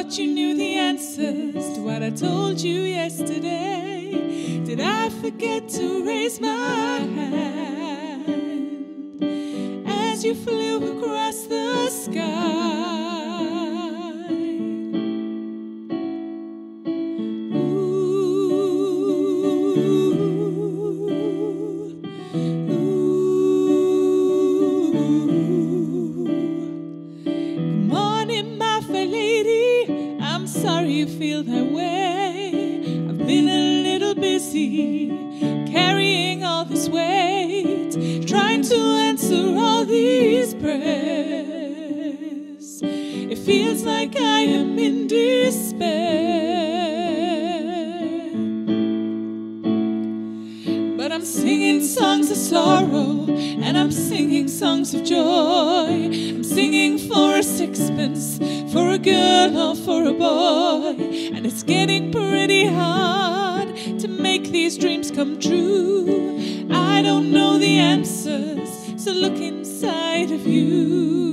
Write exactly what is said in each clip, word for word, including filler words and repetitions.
thought you knew the answers to what I told you yesterday. Did I forget to raise my hand as you flew across the sky? Sorry you feel that way. I've been a little busy carrying all this weight, trying to answer all these prayers. It feels like I am in despair, but I'm singing songs of sorrow and I'm singing songs of joy. I'm singing for a sixpence, for a girl or for a boy. And it's getting pretty hard to make these dreams come true. I don't know the answers, so look inside of you.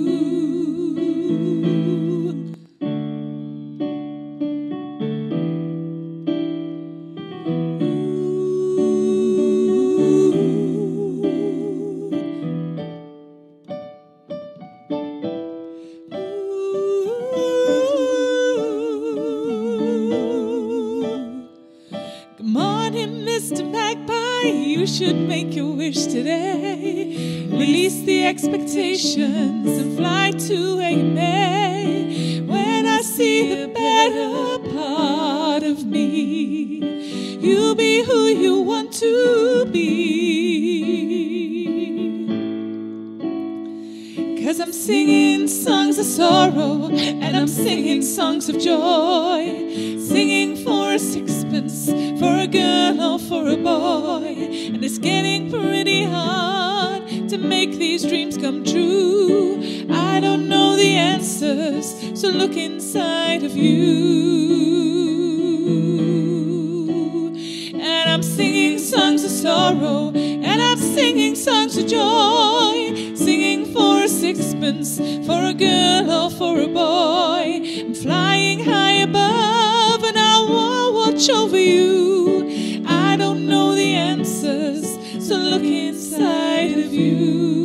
Mister Magpie, you should make your wish today. Release the expectations and fly to where you may. When I see the better part of me, you'll be who you want to be. 'Cause I'm singing songs of sorrow and I'm singing songs of joy, singing for a sixpence, for a girl or for a boy. And it's getting pretty hard to make these dreams come true. I don't know the answers, so look inside of you. And I'm singing songs of sorrow and I'm singing songs of joy, singing for a sixpence, for a girl or for a boy. I'm flying high above and I will watch over you. I don't know the answers, so look inside of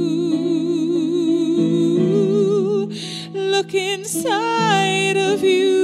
you. Look inside of you.